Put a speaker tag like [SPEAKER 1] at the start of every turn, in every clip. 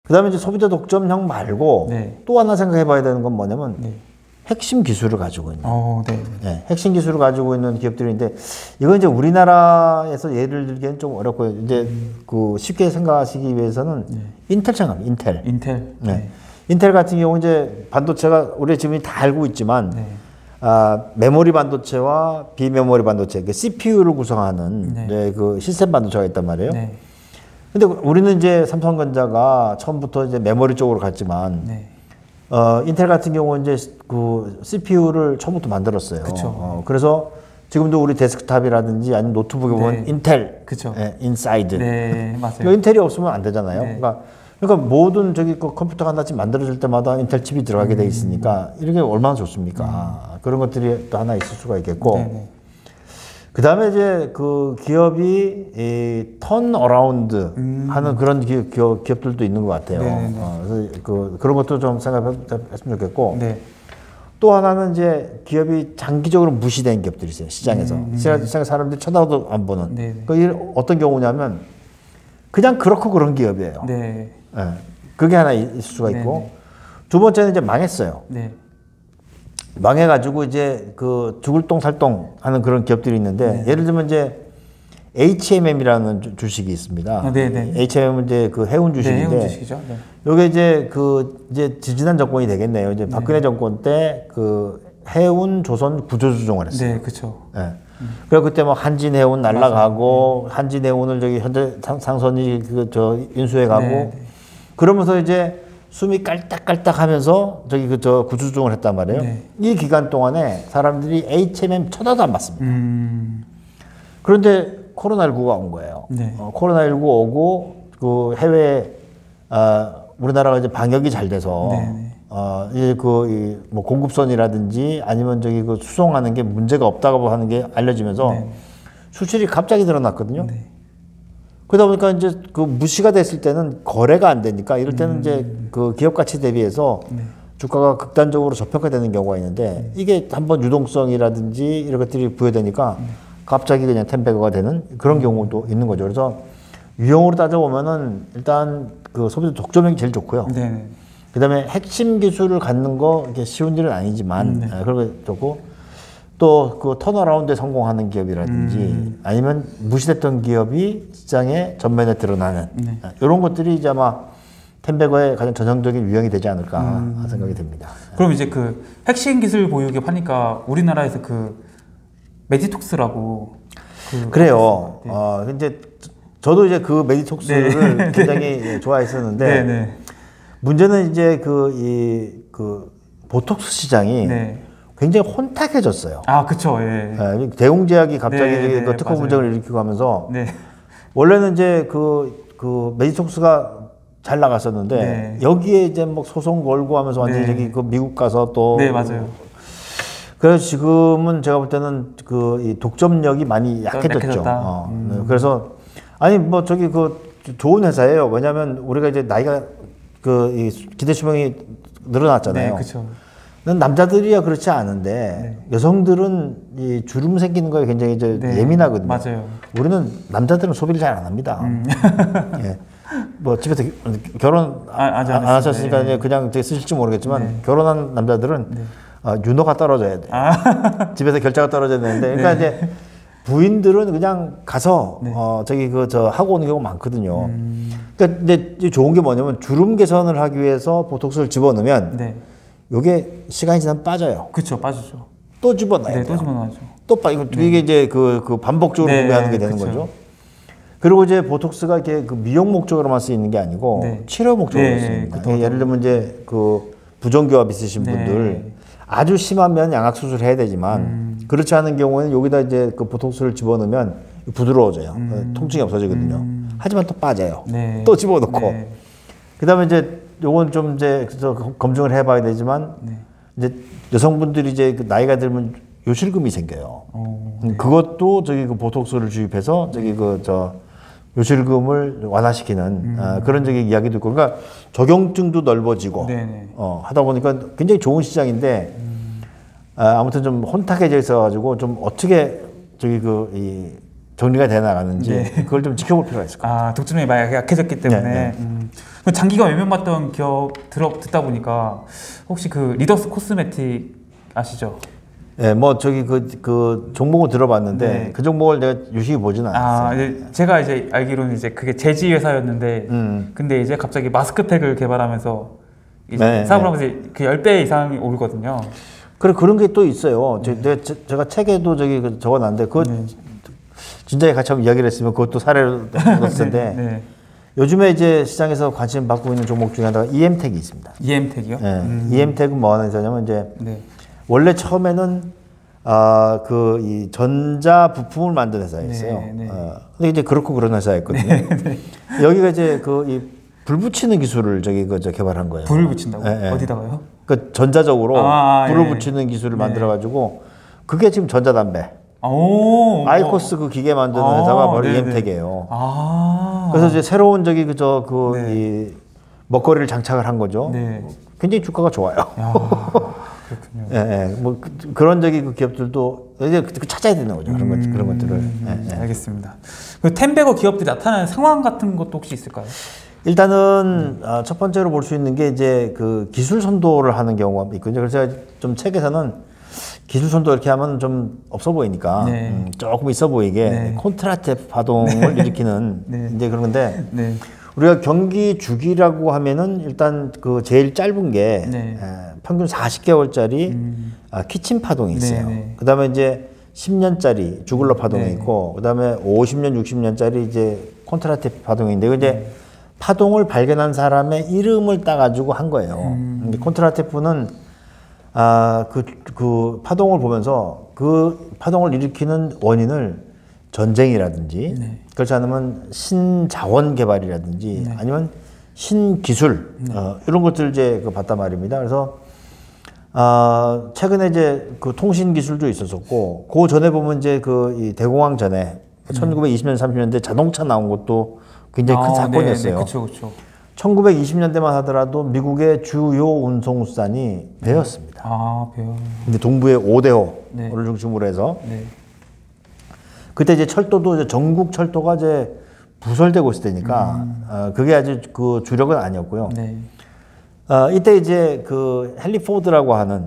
[SPEAKER 1] 그다음에 이제 소비자 독점형 말고
[SPEAKER 2] 네.
[SPEAKER 1] 또 하나 생각해 봐야 되는 건 뭐냐면
[SPEAKER 2] 네.
[SPEAKER 1] 핵심 기술을 가지고 있는.
[SPEAKER 2] 네.
[SPEAKER 1] 네, 핵심 기술을 가지고 있는 기업들인데 이건 이제 우리나라에서 예를 들기엔 좀 어렵고요. 이제 그 쉽게 생각하시기 위해서는 인텔 생각합니다. 인텔.
[SPEAKER 2] 인텔.
[SPEAKER 1] 네. 인텔 같은 경우 이제 반도체가 우리 지금 다 알고 있지만
[SPEAKER 2] 네.
[SPEAKER 1] 메모리 반도체와 비메모리 반도체, 그 CPU를 구성하는
[SPEAKER 2] 네.
[SPEAKER 1] 네, 그 시스템 반도체가 있단 말이에요.
[SPEAKER 2] 네.
[SPEAKER 1] 근데 우리는 이제 삼성전자가 처음부터 이제 메모리 쪽으로 갔지만
[SPEAKER 2] 네.
[SPEAKER 1] 인텔 같은 경우는 이제 그 CPU를 처음부터 만들었어요.
[SPEAKER 2] 그쵸.
[SPEAKER 1] 그래서 지금도 우리 데스크탑이라든지 아니면 노트북에 보면 인텔,
[SPEAKER 2] 그쵸.
[SPEAKER 1] 인사이드.
[SPEAKER 2] 네, 맞아요.
[SPEAKER 1] 그러니까 인텔이 없으면 안 되잖아요.
[SPEAKER 2] 네.
[SPEAKER 1] 그러니까 모든 저기 그 컴퓨터가 하나씩 만들어질 때마다 인텔 칩이 들어가게 돼 있으니까 이렇게 얼마나 좋습니까? 그런 것들이 또 하나 있을 수가 있겠고.
[SPEAKER 2] 네네.
[SPEAKER 1] 그 다음에 이제 그 기업이 턴 어라운드 하는 그런 기업들도 있는 것 같아요. 그래서 그런 것도 좀 생각했으면 좋겠고.
[SPEAKER 2] 네.
[SPEAKER 1] 또 하나는 이제 기업이 장기적으로 무시된 기업들이 있어요. 시장에서. 시장 사람들이 쳐다도 안 보는. 그러니까 어떤 경우냐면 그냥 그렇고 그런 기업이에요.
[SPEAKER 2] 네.
[SPEAKER 1] 네. 그게 하나 있을 수가 있고. 두 번째는 이제 망했어요.
[SPEAKER 2] 네.
[SPEAKER 1] 망해가지고 이제 그 죽을 똥 살 똥 하는 그런 기업들이 있는데 예를 들면 이제 HMM이라는 주식이 있습니다. HMM은 이제 그 해운 주식인데.
[SPEAKER 2] 네, 해운 주식이죠. 네.
[SPEAKER 1] 요게 이제 지지난 정권이 되겠네요. 이제 박근혜 정권 때 그 해운 조선 구조조정을 했어요.
[SPEAKER 2] 네, 그렇죠.
[SPEAKER 1] 네. 그래서 그때 뭐 한진해운 날라가고 한진해운을 저기 현재 상선이 인수해가고 그러면서 이제 숨이 깔딱깔딱하면서 저기 저 구조조정을 했단 말이에요. 이 기간 동안에 사람들이 HMM 쳐다도 안 봤습니다. 그런데 코로나19가 온 거예요. 코로나19 오고 그 해외 우리나라가 이제 방역이 잘 돼서 이제 뭐 공급선이라든지 아니면 저기 그 수송하는 게 문제가 없다고 하는 게 알려지면서 수출이 갑자기 늘어났거든요. 그러다 보니까 이제 그 무시가 됐을 때는 거래가 안 되니까 이럴 때는 이제 그 기업 가치 대비해서 주가가 극단적으로 저평가되는 경우가 있는데 이게 한번 유동성이라든지 이런 것들이 부여되니까 갑자기 그냥 텐베거가 되는 그런 경우도 있는 거죠. 그래서 유형으로 따져보면은 일단 그 소비자 독점형이 제일 좋고요. 그 다음에 핵심 기술을 갖는 거 이게 쉬운 일은 아니지만 그런 게 좋고 또 그 턴어라운드에 성공하는 기업이라든지 아니면 무시됐던 기업이 시장에 전면에 드러나는 이런 것들이 이제 아마 텐베거의 가장 전형적인 유형이 되지 않을까 생각이 됩니다.
[SPEAKER 2] 그럼 이제 그 핵심 기술 보유 기업 하니까 우리나라에서 그 메디톡스라고
[SPEAKER 1] 그래요. 근데 저도 이제 그 메디톡스를 굉장히 좋아했었는데 문제는 이제 그 보톡스 시장이 굉장히 혼탁해졌어요.
[SPEAKER 2] 그쵸.
[SPEAKER 1] 대웅제약이 갑자기 그 특허 분쟁을 일으키고 하면서 원래는 이제 그 메디톡스가 잘 나갔었는데 여기에 이제 뭐 소송 걸고 하면서 완전히 저기 그 미국 가서 또
[SPEAKER 2] 맞아요.
[SPEAKER 1] 그래서 지금은 제가 볼 때는 이 독점력이 많이 약해졌죠. 그래서 아니 뭐 저기 좋은 회사예요. 왜냐하면 우리가 이제 나이가 이 기대 수명이 늘어났잖아요.
[SPEAKER 2] 그렇죠.
[SPEAKER 1] 남자들이야 그렇지 않은데 여성들은 이 주름 생기는 거에 굉장히 이제 예민하거든요.
[SPEAKER 2] 맞아요.
[SPEAKER 1] 우리는 남자들은 소비를 잘 안 합니다. 뭐 집에서 결혼 안 하셨으니까 그냥 쓰실지 모르겠지만 결혼한 남자들은 윤호가 떨어져야 돼요. 집에서 결제가 떨어져야 되는데 그러니까 이제 부인들은 그냥 가서 저기 하고 오는 경우가 많거든요. 그러니까 근데 좋은 게 뭐냐면 주름 개선을 하기 위해서 보톡스를 집어넣으면 요게 시간이 지나면 빠져요.
[SPEAKER 2] 그렇죠, 빠지죠.
[SPEAKER 1] 또 집어넣어야 돼요.
[SPEAKER 2] 또 집어넣어야죠.
[SPEAKER 1] 이게 이제 그 반복적으로 구매하는 게 되는 거죠. 그리고 이제 보톡스가 이렇게 그 미용 목적으로만 쓰이는 게 아니고 치료 목적으로 쓰입니다. 예를 들면 이제 그 부정교합 있으신 분들 아주 심하면 양악 수술을 해야 되지만 그렇지 않은 경우에는 여기다 이제 그 보톡스를 집어넣으면 부드러워져요. 통증이 없어지거든요. 하지만 또 빠져요. 또 집어넣고. 그다음에 이제 요건 좀 이제 검증을 해봐야 되지만 이제 여성분들이 이제 그 나이가 들면 요실금이 생겨요. 그것도 저기 그 보톡스를 주입해서 저기 요실금을 완화시키는 그런 저기 이야기도 있고, 그러니까 적용증도 넓어지고 하다 보니까 굉장히 좋은 시장인데 아무튼 좀 혼탁해져 있어가지고 좀 어떻게 저기 정리가 돼 나가는지
[SPEAKER 2] 네.
[SPEAKER 1] 그걸 좀 지켜볼 필요가 있을 것 같아요.
[SPEAKER 2] 아, 독점이 많이 약해졌기 때문에.
[SPEAKER 1] 네,
[SPEAKER 2] 장기가 외면받던 기업 듣다 보니까 혹시 그 리더스 코스메틱 아시죠?
[SPEAKER 1] 네, 뭐 저기 그 종목을 들어봤는데
[SPEAKER 2] 네.
[SPEAKER 1] 그 종목을 내가 유심히 보지는 않았어요.
[SPEAKER 2] 이제 제가 이제 알기로는 이제 그게 제지 회사였는데, 근데 이제 갑자기 마스크팩을 개발하면서 이제
[SPEAKER 1] 네,
[SPEAKER 2] 사업을 하면서 그 10배 이상이 오르거든요.
[SPEAKER 1] 그런 게 또 있어요. 제가 책에도 저기 적어놨는데 그거 진작에 같이 한번 이야기를 했으면 그것도 사례로 넣었을 텐데
[SPEAKER 2] 네.
[SPEAKER 1] 요즘에 이제 시장에서 관심 받고 있는 종목 중에 하나가 EM텍이 있습니다.
[SPEAKER 2] EM텍이요?
[SPEAKER 1] 네. EM텍은 뭐 하는 회사냐면 이제
[SPEAKER 2] 네.
[SPEAKER 1] 원래 처음에는 이 전자 부품을 만드는 회사였어요.
[SPEAKER 2] 네, 네.
[SPEAKER 1] 근데 이제 그렇고 그런 회사였거든요. 여기가 이제 불 붙이는 기술을 개발한 거예요.
[SPEAKER 2] 불을 붙인다고?
[SPEAKER 1] 네, 네.
[SPEAKER 2] 어디다가요?
[SPEAKER 1] 그 전자적으로 불을
[SPEAKER 2] 예.
[SPEAKER 1] 붙이는 기술을 만들어가지고 그게 지금 전자담배.
[SPEAKER 2] 오,
[SPEAKER 1] 아이코스 그 기계 만드는 회사가 바로
[SPEAKER 2] 네네.
[SPEAKER 1] EM텍이에요.
[SPEAKER 2] 아.
[SPEAKER 1] 그래서 이제 새로운
[SPEAKER 2] 네.
[SPEAKER 1] 이 먹거리를 장착을 한 거죠.
[SPEAKER 2] 네.
[SPEAKER 1] 굉장히 주가가 좋아요.
[SPEAKER 2] 야, 그렇군요.
[SPEAKER 1] 예, 예. 뭐 그런 그 기업들도 이제 찾아야 되는 거죠. 그런 것들을. 예, 예.
[SPEAKER 2] 알겠습니다. 그 텐베거 기업들이 나타나는 상황 같은 것도 혹시 있을까요?
[SPEAKER 1] 일단은 첫 번째로 볼 수 있는 게 이제 그 기술 선도를 하는 경우가 있거든요. 그래서 제가 좀 책에서는 기술 선도 이렇게 하면 좀 없어 보이니까
[SPEAKER 2] 네.
[SPEAKER 1] 조금 있어 보이게
[SPEAKER 2] 네.
[SPEAKER 1] 콘트라테프 파동을 일으키는
[SPEAKER 2] 네.
[SPEAKER 1] 이제 그런 건데
[SPEAKER 2] 네.
[SPEAKER 1] 우리가 경기 주기라고 하면은 일단 그 제일 짧은 게
[SPEAKER 2] 네.
[SPEAKER 1] 평균 40개월짜리 키친 파동이 있어요.
[SPEAKER 2] 네, 네.
[SPEAKER 1] 그다음에 이제 10년짜리 주글러 파동이
[SPEAKER 2] 네.
[SPEAKER 1] 있고 그다음에 50년, 60년짜리 이제 콘트라테프 파동이 있는데 이제 파동을 발견한 사람의 이름을 따가지고 한 거예요. 근데 콘트라테프는 그 파동을 보면서 그 파동을 일으키는 원인을 전쟁이라든지 그렇지 않으면 신자원 개발이라든지 아니면 신기술 이런 것들 이제 봤단 말입니다. 그래서 최근에 이제 그 통신 기술도 있었었고 그 전에 보면 이제 이 대공황 전에 1920년 30년대 자동차 나온 것도 굉장히 큰 사건이었어요.
[SPEAKER 2] 그렇죠, 그렇죠.
[SPEAKER 1] 1920년대만 하더라도 미국의 주요 운송수단이 배였습니다.
[SPEAKER 2] 배요.
[SPEAKER 1] 근데 동부의 5대호를 중심으로 해서 그때 이제 철도도 이제 전국 철도가 이제 부설되고 있을 때니까 그게 아주 그 주력은 아니었고요.
[SPEAKER 2] 네.
[SPEAKER 1] 이때 이제 그 헨리 포드라고 하는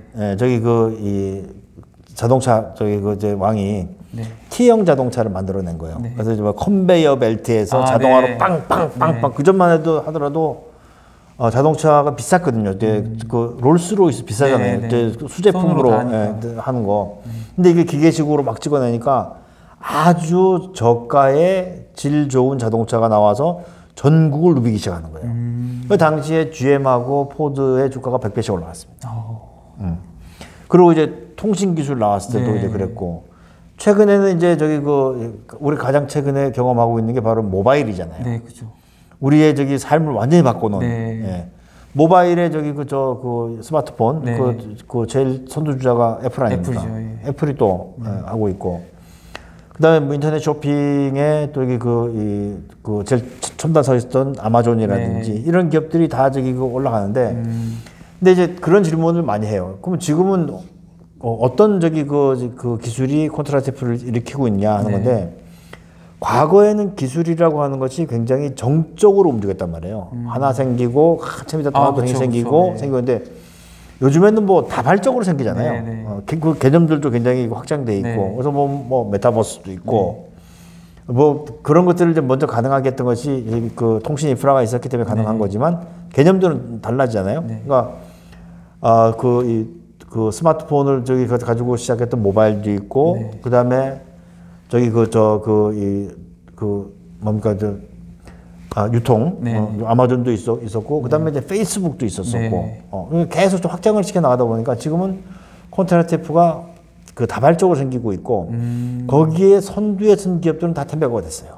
[SPEAKER 1] 이 자동차 이제 왕이 T형 자동차를 만들어낸 거예요. 그래서 이제 컨베이어 벨트에서 자동화로 빵빵빵빵 그 전만 해도 하더라도 자동차가 비쌌거든요. 그 롤스로이스 비싸잖아요. 수제품으로 하는 거. 근데 이게 기계식으로 막 찍어내니까 아주 저가의 질 좋은 자동차가 나와서 전국을 누비기 시작하는 거예요. 그 당시에 GM하고 포드의 주가가 100배씩 올라갔습니다. 그리고 이제 통신 기술 나왔을 때도 이제 그랬고 최근에는 이제 우리 가장 최근에 경험하고 있는 게 바로 모바일이잖아요.
[SPEAKER 2] 네, 그렇죠.
[SPEAKER 1] 우리의 삶을 완전히 바꿔놓은 모바일의 그 스마트폰 그 제일 선두주자가 애플 아닙니까?
[SPEAKER 2] 애플이죠,
[SPEAKER 1] 애플이 또 하고 있고 그다음에 뭐 인터넷 쇼핑에 또 그 제일 첨단 서 있었던 아마존이라든지 이런 기업들이 다 올라가는데 근데 이제 그런 질문을 많이 해요. 그럼 지금은 어떤 그 기술이 콘트라테프를 일으키고 있냐 하는 건데 과거에는 기술이라고 하는 것이 굉장히 정적으로 움직였단 말이에요. 하나 생기고 한참 있다 또 하나 생기고 생기는데 요즘에는 뭐 다발적으로 생기잖아요. 그 개념들도 굉장히 확장돼 있고 그래서 뭐 메타버스도 있고 뭐 그런 것들을 좀 먼저 가능하게 했던 것이 그 통신 인프라가 있었기 때문에 가능한 거지만 개념들은 달라지잖아요. 그러니까 그 스마트폰을 가지고 시작했던 모바일도 있고 그다음에 유통 아마존도 있었고 그다음에 이제 페이스북도 있었었고 계속 좀 확장을 시켜 나가다 보니까 지금은 콘트라테프가 그 다발적으로 생기고 있고 거기에 선두에 선 기업들은 다 텐베거가 됐어요.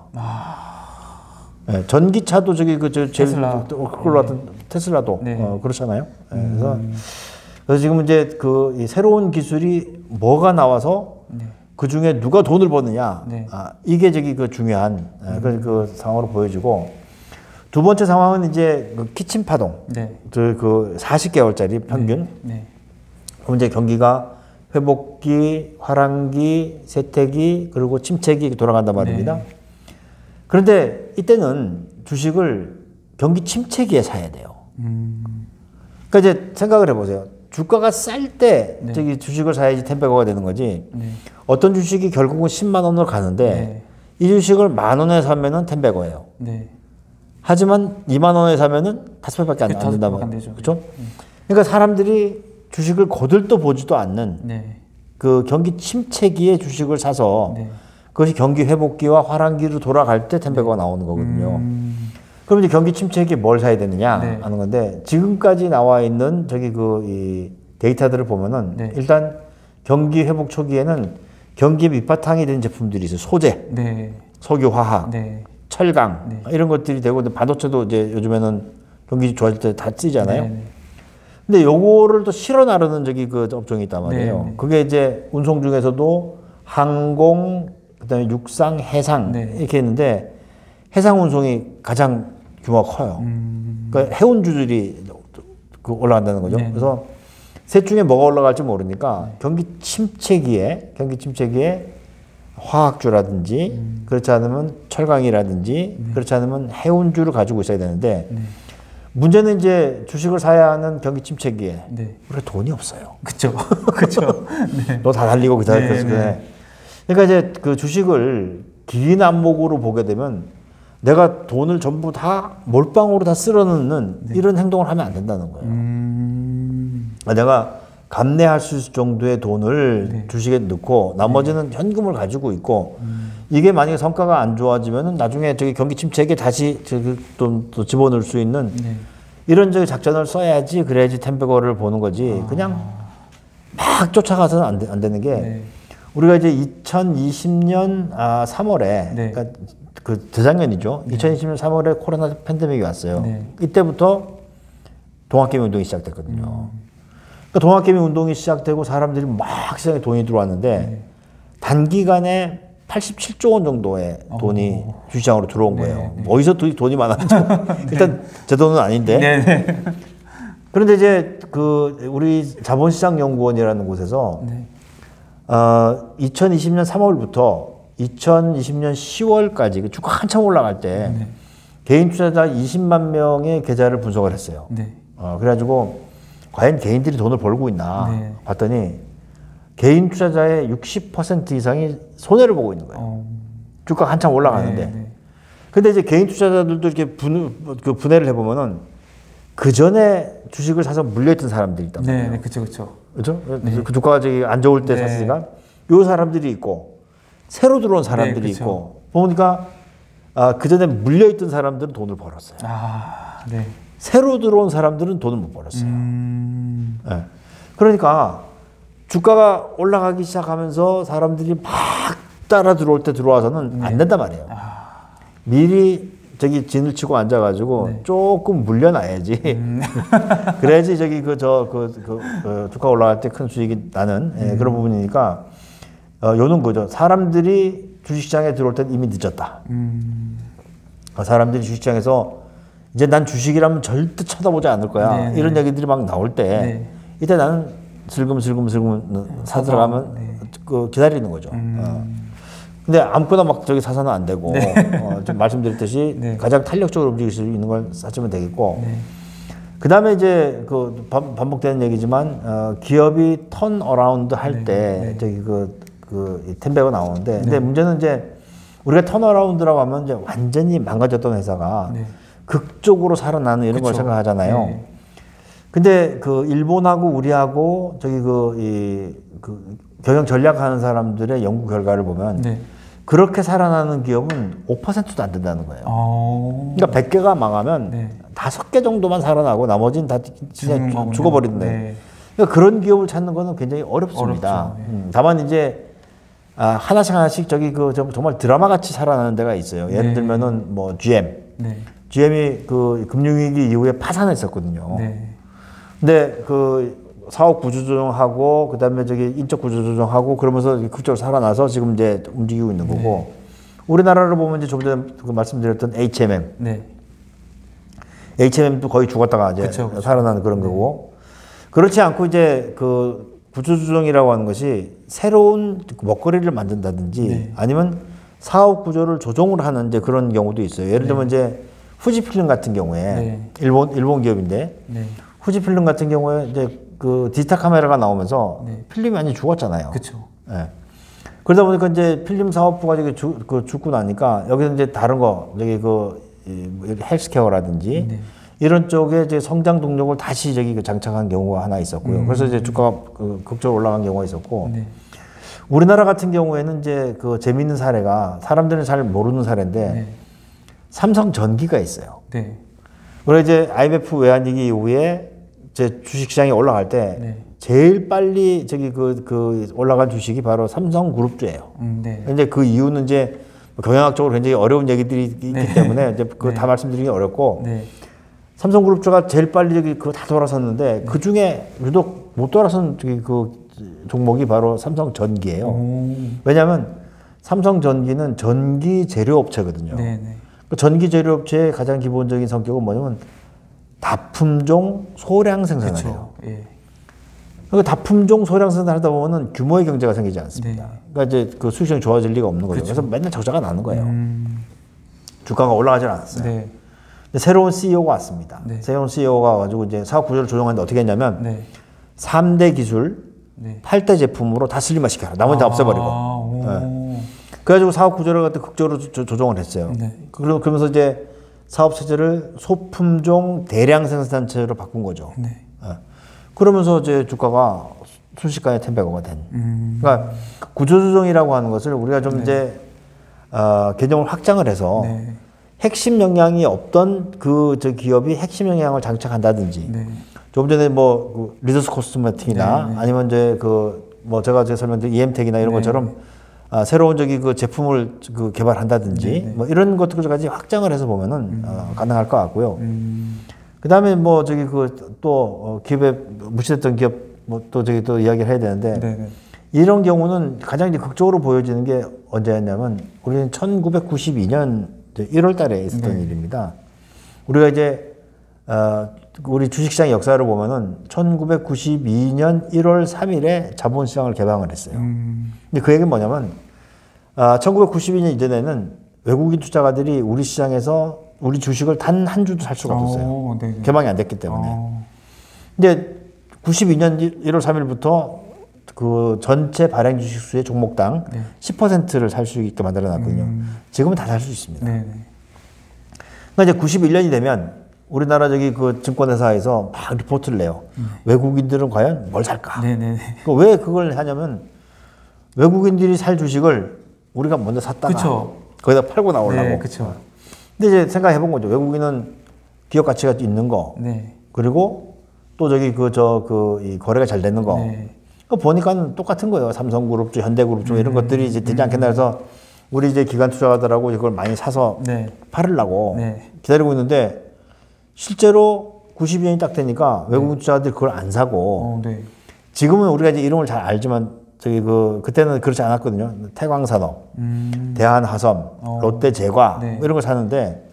[SPEAKER 1] 전기차도 제일 같은 테슬라도 그렇잖아요. 그래서 지금 이제 이 새로운 기술이 뭐가 나와서 그 중에 누가 돈을 버느냐 이게 그 중요한 그 상황으로 보여지고 두 번째 상황은 이제 그 키친 파동 그 40개월짜리 평균 그럼 이제 경기가 회복기, 화랑기, 세태기, 그리고 침체기 돌아간단 말입니다.
[SPEAKER 2] 네.
[SPEAKER 1] 그런데 이때는 주식을 경기 침체기에 사야 돼요. 그러니까 이제 생각을 해보세요. 주가가 쌀 때
[SPEAKER 2] 네.
[SPEAKER 1] 저기 주식을 사야지 10배거가 되는 거지.
[SPEAKER 2] 네.
[SPEAKER 1] 어떤 주식이 결국은 10만 원으로 가는데
[SPEAKER 2] 네.
[SPEAKER 1] 이 주식을 만 원에 사면은 10배거예요.
[SPEAKER 2] 네.
[SPEAKER 1] 하지만 2만 원에 사면은 5배밖에 안 된다면.
[SPEAKER 2] 안 되죠.
[SPEAKER 1] 그렇죠? 그러니까 사람들이 주식을 거들떠 보지도 않는
[SPEAKER 2] 네.
[SPEAKER 1] 그 경기 침체기에 주식을 사서
[SPEAKER 2] 네.
[SPEAKER 1] 그것이 경기 회복기와 화랑기로 돌아갈 때 10배거가 나오는 거거든요. 그럼 이제 경기 침체기에 뭘 사야 되느냐
[SPEAKER 2] 네.
[SPEAKER 1] 하는 건데 지금까지 나와 있는 저기 이 데이터들을 보면은
[SPEAKER 2] 네.
[SPEAKER 1] 일단 경기 회복 초기에는 경기 밑바탕이 되는 제품들이 있어요. 소재,
[SPEAKER 2] 네.
[SPEAKER 1] 석유화학,
[SPEAKER 2] 네.
[SPEAKER 1] 철강
[SPEAKER 2] 네.
[SPEAKER 1] 이런 것들이 되고 근데 반도체도 이제 요즘에는 경기 좋아질 때 다 쓰잖아요.
[SPEAKER 2] 네. 네.
[SPEAKER 1] 근데 요거를 또 실어 나르는 저기 그 업종이 있단 말이에요.
[SPEAKER 2] 네, 네.
[SPEAKER 1] 그게 이제 운송 중에서도 항공, 그다음에 육상, 해상
[SPEAKER 2] 네.
[SPEAKER 1] 이렇게 있는데 해상 운송이 가장 규모가 커요. 그러니까 해운주들이 그 올라간다는 거죠.
[SPEAKER 2] 네.
[SPEAKER 1] 그래서 셋 중에 뭐가 올라갈지 모르니까 경기 침체기에 화학주라든지 그렇지 않으면 철강이라든지 그렇지 않으면 해운주를 가지고 있어야 되는데
[SPEAKER 2] 네.
[SPEAKER 1] 문제는 이제 주식을 사야 하는 경기 침체기에
[SPEAKER 2] 네.
[SPEAKER 1] 우리가 돈이 없어요.
[SPEAKER 2] 그쵸. 그쵸. 네.
[SPEAKER 1] 너 다 달리고 그
[SPEAKER 2] 네,
[SPEAKER 1] 그래서
[SPEAKER 2] 네.
[SPEAKER 1] 그러니까 이제 그 주식을 긴 안목으로 보게 되면 내가 돈을 전부 다 몰빵으로 다 쓸어넣는 이런 행동을 하면 안 된다는 거예요. 내가 감내할 수 있을 정도의 돈을 주식에 넣고 나머지는 현금을 가지고 있고 이게 만약에 성과가 안 좋아지면은 나중에 저기 경기 침체기에 다시 저기 또 집어넣을 수 있는 이런 저기 작전을 써야지 그래야지 템베거를 보는 거지 그냥 막 쫓아가서는 안 되는 게 우리가 이제 2020년 3월에 그러니까 그 재작년이죠. 2020년 3월에 코로나 팬데믹이 왔어요. 이때부터 동학개미 운동이 시작됐거든요. 그러니까 동학개미 운동이 시작되고 사람들이 막 시장에 돈이 들어왔는데 단기간에 87조 원 정도의 돈이 주시장으로 들어온 거예요. 어디서 돈이 많았는지 일단 제 돈은 아닌데. 그런데 이제 그 우리 자본시장연구원이라는 곳에서 2020년 3월부터 2020년 10월까지 주가 한참 올라갈 때 개인 투자자 20만 명의 계좌를 분석을 했어요. 그래가지고 과연 개인들이 돈을 벌고 있나 봤더니 개인 투자자의 60% 이상이 손해를 보고 있는 거예요. 주가가 한참 올라가는데. 근데 이제 개인 투자자들도 이렇게 분해를 해보면은 그 전에 주식을 사서 물려있던 사람들이 있단 말이에요.
[SPEAKER 2] 네, 그쵸.
[SPEAKER 1] 그렇죠? 그 주가가 저기 안 좋을 때 샀으니까 요 사람들이 있고 새로 들어온 사람들이 있고 보니까 그 전에 물려있던 사람들은 돈을 벌었어요. 새로 들어온 사람들은 돈을 못 벌었어요. 네. 그러니까 주가가 올라가기 시작하면서 사람들이 막 따라 들어올 때 들어와서는 안 된단 말이에요. 미리 저기 진을 치고 앉아가지고 조금 물려놔야지. 그래야지 저기 주가 올라갈 때 큰 수익이 나는 그런 부분이니까 요는 거죠. 사람들이 주식시장에 들어올 땐 이미 늦었다. 사람들이 주식시장에서 이제 난 주식이라면 절대 쳐다보지 않을 거야. 이런 얘기들이 막 나올 때 이때 나는 슬금슬금 사 들어가면 기다리는 거죠. 근데 아무거나 막 저기 사서는 안 되고 좀 말씀드렸듯이 가장 탄력적으로 움직일 수 있는 걸 사시면 되겠고 그 다음에 이제 그 반복되는 얘기지만 기업이 턴 어라운드 할 때 저기 그 템베가 나오는데 근데 문제는 이제 우리가 턴 어라운드라고 하면 이제 완전히 망가졌던 회사가 극적으로 살아나는 이런 걸 생각하잖아요. 근데 그 일본하고 우리하고 저기 그 경영 전략하는 사람들의 연구 결과를 보면 그렇게 살아나는 기업은 5%도 안 된다는 거예요. 그러니까 100개가 망하면 5개 정도만 살아나고 나머지는 다 그냥 죽어버린대. 그러니까 그런 기업을 찾는 거는 굉장히 어렵습니다. 다만 이제 하나씩 저기 정말 드라마 같이 살아나는 데가 있어요. 예를 들면은 뭐 GM. GM이 그 금융위기 이후에 파산했었거든요. 근데 그 사업 구조조정하고 그다음에 저기 인적 구조조정하고 그러면서 극적으로 살아나서 지금 이제 움직이고 있는 거고 우리나라를 보면 이제 좀 전에 말씀드렸던 HMM. HMM도 거의 죽었다가 이제 살아나는 그런 거고 그렇지 않고 이제 그 구조조정이라고 하는 것이 새로운 먹거리를 만든다든지
[SPEAKER 2] 네.
[SPEAKER 1] 아니면 사업 구조를 조정을 하는 이제 그런 경우도 있어요. 예를 들면
[SPEAKER 2] 네.
[SPEAKER 1] 이제 후지필름 같은 경우에
[SPEAKER 2] 네.
[SPEAKER 1] 일본 기업인데
[SPEAKER 2] 네.
[SPEAKER 1] 후지필름 같은 경우에 이제 그 디지털 카메라가 나오면서
[SPEAKER 2] 네.
[SPEAKER 1] 필름이 많이 죽었잖아요.
[SPEAKER 2] 그렇죠.
[SPEAKER 1] 예. 그러다 보니까 이제 필름 사업부가 저기 죽고 나니까 여기서 이제 다른 거 저기 헬스케어라든지
[SPEAKER 2] 네.
[SPEAKER 1] 이런 쪽에 이제 성장 동력을 다시 저기 장착한 경우가 하나 있었고요. 그래서 이제 주가가 극적으로 올라간 경우가 있었고,
[SPEAKER 2] 네.
[SPEAKER 1] 우리나라 같은 경우에는 이제 그 재미있는 사례가 사람들은 잘 모르는 사례인데
[SPEAKER 2] 네.
[SPEAKER 1] 삼성전기가 있어요.
[SPEAKER 2] 네.
[SPEAKER 1] 그래 이제 IMF 외환위기 이후에 제 주식시장이 올라갈 때
[SPEAKER 2] 네.
[SPEAKER 1] 제일 빨리 저기 그 올라간 주식이 바로 삼성그룹주예요.
[SPEAKER 2] 네.
[SPEAKER 1] 근데 그 이유는 이제 경영학적으로 굉장히 어려운 얘기들이 있기
[SPEAKER 2] 네.
[SPEAKER 1] 때문에 이제 그거
[SPEAKER 2] 네.
[SPEAKER 1] 다 말씀드리기 어렵고.
[SPEAKER 2] 네.
[SPEAKER 1] 삼성그룹주가 제일 빨리 저기 그거 다 돌아섰는데 그 중에 유독 못 돌아선 저기 그 종목이 바로 삼성전기예요.
[SPEAKER 2] 오.
[SPEAKER 1] 왜냐하면 삼성전기는 전기 제료업체거든요.
[SPEAKER 2] 네. 네.
[SPEAKER 1] 그 전기 제료업체의 가장 기본적인 성격은 뭐냐면 다품종 소량 생산을 해요.
[SPEAKER 2] 그렇죠. 예.
[SPEAKER 1] 그 다품종 소량 생산하다 보면은 규모의 경제가 생기지 않습니다.
[SPEAKER 2] 네.
[SPEAKER 1] 그러니까 이제 그 수익성이 좋아질 리가 없는 거죠.
[SPEAKER 2] 그렇죠.
[SPEAKER 1] 그래서 맨날 적자가 나는 거예요. 주가가 올라가질 않았어요.
[SPEAKER 2] 네.
[SPEAKER 1] 새로운 CEO가 왔습니다.
[SPEAKER 2] 네.
[SPEAKER 1] 새로운 CEO가 와가지고 이제 사업 구조를 조정하는데 어떻게 했냐면
[SPEAKER 2] 네.
[SPEAKER 1] 3대 기술,
[SPEAKER 2] 네.
[SPEAKER 1] 8대 제품으로 다 슬림화 시켜라. 나머지 다 없애버리고.
[SPEAKER 2] 오.
[SPEAKER 1] 네. 그래가지고 사업 구조를 갖다 극적으로 조정을 했어요.
[SPEAKER 2] 네.
[SPEAKER 1] 그러면서 이제 사업 체제를 소품종 대량 생산체로 바꾼 거죠.
[SPEAKER 2] 네.
[SPEAKER 1] 네. 그러면서 이제 주가가 순식간에 10배가 된. 그러니까 구조조정이라고 하는 것을 우리가 좀
[SPEAKER 2] 네.
[SPEAKER 1] 이제 개념을 확장을 해서
[SPEAKER 2] 네.
[SPEAKER 1] 핵심 역량이 없던 저 기업이 핵심 역량을 장착한다든지.
[SPEAKER 2] 네.
[SPEAKER 1] 조금 전에 뭐 리더스 코스메틱이나
[SPEAKER 2] 네, 네.
[SPEAKER 1] 아니면 이제 제가 설명드린 EM텍이나 이런
[SPEAKER 2] 네.
[SPEAKER 1] 것처럼 새로운 저기 그 제품을 개발한다든지
[SPEAKER 2] 네, 네.
[SPEAKER 1] 뭐 이런 것들까지 확장을 해서 보면은 가능할 것 같고요. 그다음에 뭐 저기 또 기업에 무시됐던 기업 뭐 또 저기 또 이야기를 해야 되는데
[SPEAKER 2] 네. 네.
[SPEAKER 1] 이런 경우는 가장 이제 극적으로 보여지는 게 언제였냐면 우리는 1992년 1월 달에 있었던
[SPEAKER 2] 네.
[SPEAKER 1] 일입니다. 우리가 이제 우리 주식시장 역사를 보면은 1992년 1월 3일에 자본시장을 개방을 했어요. 근데 그 얘기는 뭐냐면 1992년 이전에는 외국인 투자가들이 우리 시장에서 우리 주식을 단 한 주도 살 수가 없었어요.
[SPEAKER 2] 네.
[SPEAKER 1] 개방이 안 됐기 때문에. 근데 92년 1월 3일부터 그 전체 발행 주식 수의 종목당
[SPEAKER 2] 네.
[SPEAKER 1] 10%를 살 수 있게 만들어 놨거든요. 지금은 다 살 수 있습니다.
[SPEAKER 2] 네.
[SPEAKER 1] 그러니까 이제 91년이 되면 우리나라 저기 그 증권회사에서 막 리포트를 내요. 외국인들은 과연 뭘 살까?
[SPEAKER 2] 네. 네.
[SPEAKER 1] 왜 그걸 하냐면 외국인들이 살 주식을 우리가 먼저 샀다가
[SPEAKER 2] 그쵸.
[SPEAKER 1] 거기다 팔고 나오려고.
[SPEAKER 2] 네. 그렇죠.
[SPEAKER 1] 근데 이제 생각해 본 거죠. 외국인은 기업 가치가 있는 거,
[SPEAKER 2] 네.
[SPEAKER 1] 그리고 또 저기 이 거래가 잘 되는 거.
[SPEAKER 2] 네.
[SPEAKER 1] 보니까 똑같은 거예요. 삼성그룹주, 현대그룹주 이런 것들이 이제 되지 않겠나 해서 우리 이제 기관 투자가들하고 이걸 많이 사서
[SPEAKER 2] 네.
[SPEAKER 1] 팔으려고
[SPEAKER 2] 네.
[SPEAKER 1] 기다리고 있는데 실제로 92년이 딱 되니까 외국인 투자자들이 그걸 안 사고
[SPEAKER 2] 네.
[SPEAKER 1] 지금은 우리가 이제 이름을 잘 알지만 그때는 그렇지 않았거든요. 태광산업, 대한화섬, 롯데제과
[SPEAKER 2] 네.
[SPEAKER 1] 이런 걸 사는데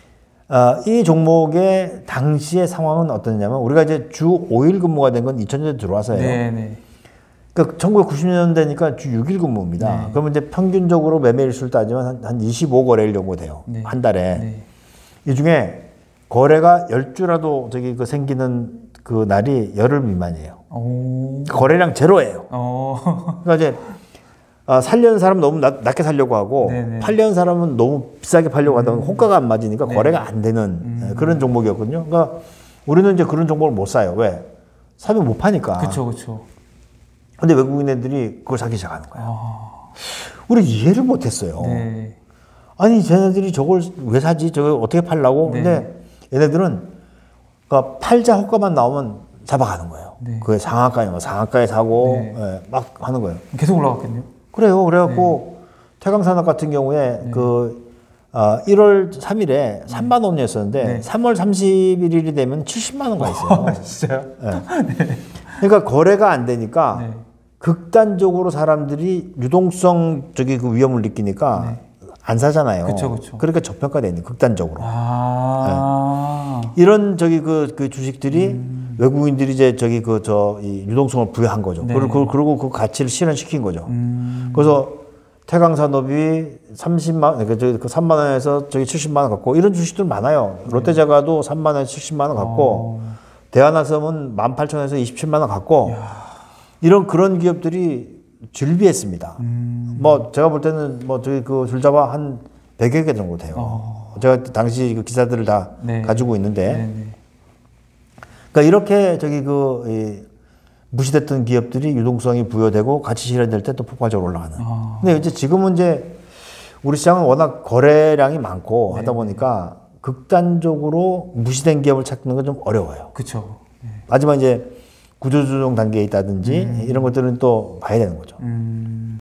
[SPEAKER 1] 이 종목의 당시의 상황은 어떠냐면 우리가 이제 주 5일 근무가 된 건 2000년대 들어와서예요.
[SPEAKER 2] 네. 네.
[SPEAKER 1] 그러니까 1990년대니까 주 6일 근무입니다.
[SPEAKER 2] 네.
[SPEAKER 1] 그러면 이제 평균적으로 매매일수를 따지면 한 25거래일 정도 돼요.
[SPEAKER 2] 네.
[SPEAKER 1] 한 달에.
[SPEAKER 2] 네.
[SPEAKER 1] 이 중에 거래가 10주라도 생기는 그 날이 열흘 미만이에요.
[SPEAKER 2] 오.
[SPEAKER 1] 거래량 제로예요.
[SPEAKER 2] 어.
[SPEAKER 1] 그러니까 이제 살려는 사람은 너무 낮게 살려고 하고
[SPEAKER 2] 네네.
[SPEAKER 1] 팔려는 사람은 너무 비싸게 팔려고 하다 보면 호가가 안 맞으니까 거래가 안 되는 그런 종목이었거든요. 그러니까 우리는 이제 그런 종목을 못 사요. 왜? 사면 못 파니까.
[SPEAKER 2] 그렇죠.
[SPEAKER 1] 근데 외국인 애들이 그걸 사기 시작하는 거예요.
[SPEAKER 2] 아.
[SPEAKER 1] 우리 이해를 못 했어요.
[SPEAKER 2] 네.
[SPEAKER 1] 아니, 쟤네들이 저걸 왜 사지? 저걸 어떻게 팔라고?
[SPEAKER 2] 네.
[SPEAKER 1] 근데 얘네들은 그러니까 팔자 호가만 나오면 잡아가는 거예요.
[SPEAKER 2] 네.
[SPEAKER 1] 그게 상한가에 사고
[SPEAKER 2] 네.
[SPEAKER 1] 예, 막 하는 거예요.
[SPEAKER 2] 계속 올라갔겠네요.
[SPEAKER 1] 그래요. 그래갖고 태광산업 같은 경우에 1월 3일에 3만 원이었었는데
[SPEAKER 2] 네.
[SPEAKER 1] 3월 31일이 되면 70만 원가 있어요.
[SPEAKER 2] 진짜요?
[SPEAKER 1] 네. 그러니까 거래가 안 되니까
[SPEAKER 2] 네.
[SPEAKER 1] 극단적으로 사람들이 유동성 그 위험을 느끼니까
[SPEAKER 2] 네.
[SPEAKER 1] 안 사잖아요.
[SPEAKER 2] 그쵸.
[SPEAKER 1] 그러니까 저평가되는 극단적으로.
[SPEAKER 2] 아.
[SPEAKER 1] 이런 그 주식들이 외국인들이 이제 저기 이 유동성을 부여한 거죠.
[SPEAKER 2] 네.
[SPEAKER 1] 그리고 그 가치를 실현시킨 거죠. 그래서 태광산업이 30만, 그 3만 원에서 저기 70만 원 갖고 이런 주식들 많아요. 롯데자가도 3만 원에서 70만 원 갖고 대한화섬은 18,000원에서 27만 원 갖고 그런 기업들이 줄비했습니다. 뭐 제가 볼 때는 뭐 저기 그 줄잡아 한 100여 개 정도 돼요. 제가 당시 그 기사들을 다
[SPEAKER 2] 네.
[SPEAKER 1] 가지고 있는데
[SPEAKER 2] 네네.
[SPEAKER 1] 그러니까 이렇게 저기 무시됐던 기업들이 유동성이 부여되고 가치 실현될 때 또 폭발적으로 올라가는. 근데 이제 지금은 이제 우리 시장은 워낙 거래량이 많고 하다 보니까 극단적으로 무시된 기업을 찾는 건 좀 어려워요.
[SPEAKER 2] 그렇죠.
[SPEAKER 1] 하지만 이제 구조조정 단계에 있다든지 이런 것들은 또 봐야 되는 거죠.